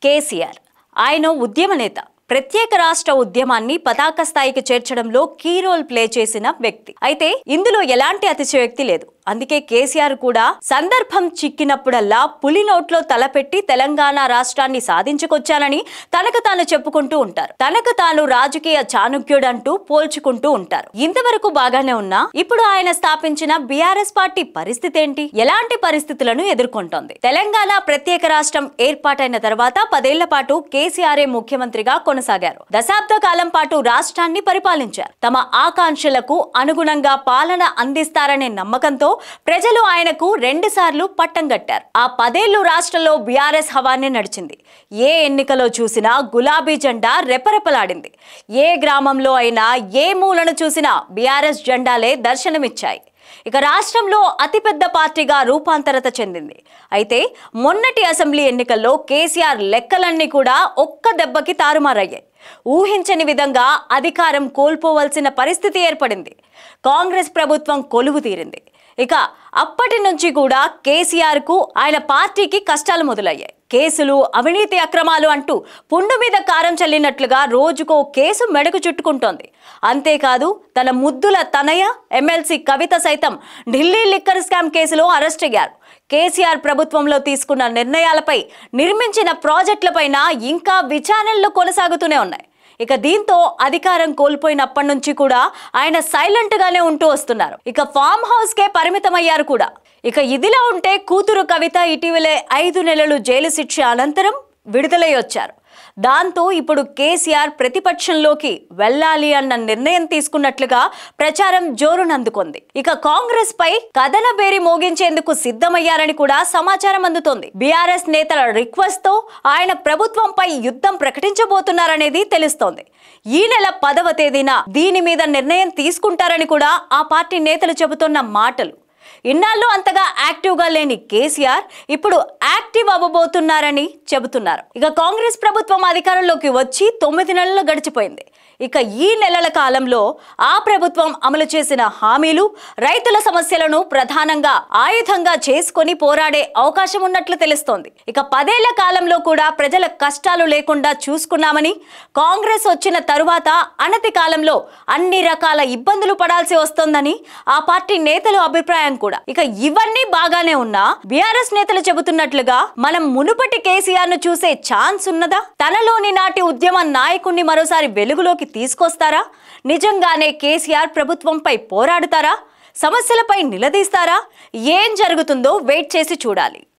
కేసీఆర్ ఆయన ఉద్యమ నేత ప్రత్యేక రాష్ట్ర ఉద్యమాన్ని పతాక స్థాయికి చేర్చడంలో కీ రోల్ ప్లే చేసిన వ్యక్తి. అయితే ఇందులో ఎలాంటి అతిశయోక్తి లేదు. అందుకే కేసీఆర్ కూడా సందర్భం చిక్కినప్పుడల్లా పులి నోట్లో తలపెట్టి తెలంగాణ రాష్ట్రాన్ని సాధించుకొచ్చానని తనకు తాను చెప్పుకుంటూ ఉంటారు. తనకు తాను రాజకీయ చాణుక్యుడంటూ పోల్చుకుంటూ ఉంటారు. ఇంతవరకు బాగానే ఉన్నా ఇప్పుడు ఆయన స్థాపించిన బీఆర్ఎస్ పార్టీ పరిస్థితి ఏంటి? ఎలాంటి పరిస్థితులను ఎదుర్కొంటోంది? తెలంగాణ ప్రత్యేక రాష్ట్రం ఏర్పాటైన తర్వాత 10 ఏళ్ల పాటు కేసీఆర్ ముఖ్యమంత్రిగా కొనసాగారు. దశాబ్ద కాలం పాటు రాష్ట్రాన్ని పరిపాలించారు. తమ ఆకాంక్షలకు అనుగుణంగా పాలన అందిస్తారనే నమ్మకంతో ప్రజలు ఆయనకు 2 సార్లు పట్టం కట్టారు. ఆ 10 ఏళ్లు రాష్ట్రంలో బీఆర్ఎస్ హవానే నడిచింది. ఏ ఎన్నికలో చూసినా గులాబీ జెండా రెపరెపలాడింది. ఏ గ్రామంలో అయినా ఏ మూలను చూసినా బీఆర్ఎస్ జెండాలే దర్శనమిచ్చాయి. ఇక రాష్ట్రంలో అతిపెద్ద పార్టీగా రూపాంతరత చెందింది. అయితే మొన్నటి అసెంబ్లీ ఎన్నికల్లో కేసీఆర్ లెక్కలన్నీ కూడా ఒక్క దెబ్బకి తారుమారయ్యాయి. ఊహించని విధంగా అధికారం కోల్పోవలసిన పరిస్థితి ఏర్పడింది. కాంగ్రెస్ ప్రభుత్వం కొలువు తీరింది. ఇక అప్పటి నుంచి కూడా కేసీఆర్ కు ఆయన పార్టీకి కష్టాలు మొదలయ్యాయి. కేసులు, అవినీతి అక్రమాలు అంటూ పుండు మీద కారం చల్లినట్లుగా రోజుకో కేసు మెడకు చుట్టుకుంటోంది. అంతేకాదు తన ముద్దుల తనయ ఎమ్మెల్సీ కవిత సైతం ఢిల్లీ లిక్కర్ స్కామ్ కేసులో అరెస్ట్ అయ్యారు. కేసీఆర్ ప్రభుత్వంలో తీసుకున్న నిర్ణయాలపై, నిర్మించిన ప్రాజెక్టులపైన ఇంకా విచారణలు కొనసాగుతూనే ఉన్నాయి. ఇక దీంతో అధికారం కోల్పోయినప్పటి నుంచి కూడా ఆయన సైలెంట్ గానే ఉంటూ వస్తున్నారు. ఇక ఫామ్ హౌస్ కే పరిమితమయ్యారు కూడా. ఇక ఇదిలా ఉంటే కూతురు కవిత ఇటీవలే 5 నెలలు జైలు శిక్ష అనంతరం విడుదలై వచ్చారు. దాంతో ఇప్పుడు కేసీఆర్ ప్రతిపక్షంలోకి వెళ్ళాలి అన్న నిర్ణయం తీసుకున్నట్లుగా ప్రచారం జోరునందుకుంది. ఇక కాంగ్రెస్ పై కథన బేరి మోగించేందుకు సిద్ధమయ్యారని కూడా సమాచారం అందుతోంది. బీఆర్ఎస్ నేతల రిక్వెస్ట్ తో ఆయన ప్రభుత్వంపై యుద్ధం ప్రకటించబోతున్నారనేది తెలుస్తోంది. ఈ నెల 10వ తేదీన దీని మీద నిర్ణయం తీసుకుంటారని కూడా ఆ పార్టీ నేతలు చెబుతున్న మాటలు. ఇన్నాళ్ళు అంతగా యాక్టివ్ గా లేని కేసీఆర్ ఇప్పుడు యాక్టివ్ అవ్వబోతున్నారని చెబుతున్నారు. ఇక కాంగ్రెస్ ప్రభుత్వం అధికారంలోకి వచ్చి 9 నెలలు గడిచిపోయింది. ఇక ఈ నెలల కాలంలో ఆ ప్రభుత్వం అమలు చేసిన హామీలు, రైతుల సమస్యలను ప్రధానంగా ఆయుధంగా చేసుకొని పోరాడే అవకాశం ఉన్నట్లు తెలుస్తోంది. ఇక 10 ఏళ్ల కాలంలో కూడా ప్రజల కష్టాలు లేకుండా చూసుకున్నామని, కాంగ్రెస్ వచ్చిన తరువాత అనతి కాలంలో అన్ని రకాల ఇబ్బందులు పడాల్సి వస్తోందని ఆ పార్టీ నేతల అభిప్రాయం కూడా. ఇక ఇవన్నీ బాగానే ఉన్నా బీఆర్ఎస్ నేతలు చెబుతున్నట్లుగా మనం మునుపటి కేసీఆర్ ను చూసే ఛాన్స్ ఉన్నదా? తనలోని నాటి ఉద్యమ నాయకుణ్ణి మరోసారి వెలుగులోకి తీసుకొస్తారా? నిజంగానే కేసీఆర్ ప్రభుత్వంపై పోరాడుతారా? సమస్యలపై నిలదీస్తారా? ఏం జరుగుతుందో వెయిట్ చేసి చూడాలి.